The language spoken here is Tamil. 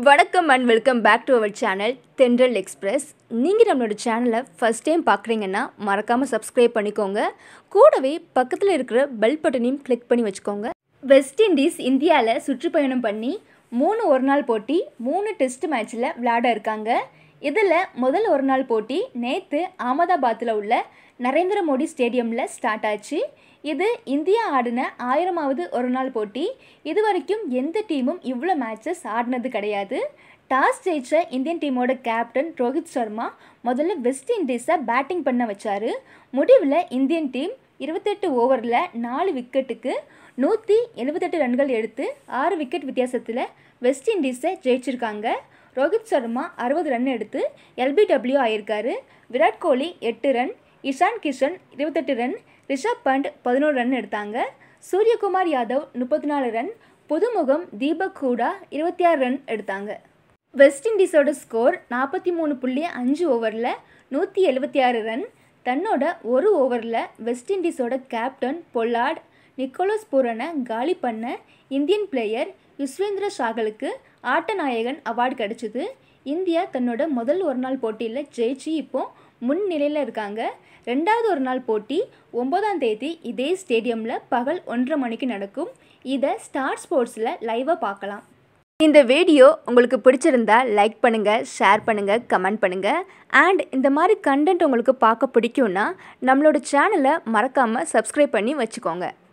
வணக்கம் and welcome back to our channel Thendral express. நீங்கள் நம்மளோட சேனலை ஃபஸ்ட் டைம் பார்க்குறீங்கன்னா மறக்காமல் சப்ஸ்கிரைப் பண்ணிக்கோங்க. கூடவே பக்கத்தில் இருக்கிற பெல் பட்டனையும் கிளிக் பண்ணி வச்சுக்கோங்க. வெஸ்ட் இண்டீஸ் இந்தியாவில் சுற்றுப்பயணம் பண்ணி 3 ஒருநாள் போட்டி 3 டெஸ்ட் மேட்ச்சில் விளையாட இருக்காங்க. இதில் முதல் ஒரு நாள் போட்டி நேற்று அகமதாபாத்தில் உள்ள நரேந்திர மோடி ஸ்டேடியமில் ஸ்டார்ட் ஆச்சு. இது இந்தியா ஆடின 1000வது ஒரு நாள் போட்டி. இது வரைக்கும் எந்த டீமும் இவ்வளோ மேட்சஸ் ஆடினது கிடையாது. டாஸ் ஜெயிச்ச இந்தியன் டீமோட கேப்டன் ரோஹித் சர்மா முதல்ல வெஸ்ட் இண்டீஸை பேட்டிங் பண்ண வச்சார். முடிவில் இந்தியன் டீம் 28 ஓவரில் 4 விக்கெட்டுக்கு 178 ரன்கள் எடுத்து 6 விக்கெட் வித்தியாசத்தில் வெஸ்ட் இண்டீஸை ஜெயிச்சிருக்காங்க. ரோஹித் சர்மா 60 ரன் எடுத்து LBW ஆயிருக்காரு. Virat Kohli 8 run, Ishan Kishan 28 run, Rishabh Pant 11 run எடுத்தாங்க. சூரியகுமார் யாதவ் 34 ரன், புதுமுகம் தீபக் ஹூடா 26 ரன் எடுத்தாங்க. வெஸ்ட் இண்டீஸோட ஸ்கோர் 43.5 ஓவரில் 176 ரன். தன்னோட ஒரு ஓவரில் வெஸ்ட் இண்டீஸோட கேப்டன் பொல்லார்ட் நிக்கோலஸ் பூரனை காலி பண்ண இந்தியன் பிளேயர் யுஸ்வேந்திர சாகலுக்கு ஆட்ட நாயகன் அவார்டு கிடச்சிது. இந்தியா தன்னோட முதல் ஒரு நாள் போட்டியில் ஜெயிச்சு இப்போ முன்னிலையில் இருக்காங்க. 2வது ஒரு நாள் போட்டி 9ஆம் தேதி இதே ஸ்டேடியமில் பகல் 1:30 மணிக்கு நடக்கும். இதை ஸ்டார் ஸ்போர்ட்ஸில் லைவாக பார்க்கலாம். இந்த வீடியோ உங்களுக்கு பிடிச்சிருந்தா லைக் பண்ணுங்கள், ஷேர் பண்ணுங்கள், கமெண்ட் பண்ணுங்கள். அண்ட் இந்த மாதிரி கண்டென்ட் உங்களுக்கு பார்க்க பிடிக்கும்னா நம்மளோட சேனலை மறக்காமல் சப்ஸ்கிரைப் பண்ணி வச்சுக்கோங்க.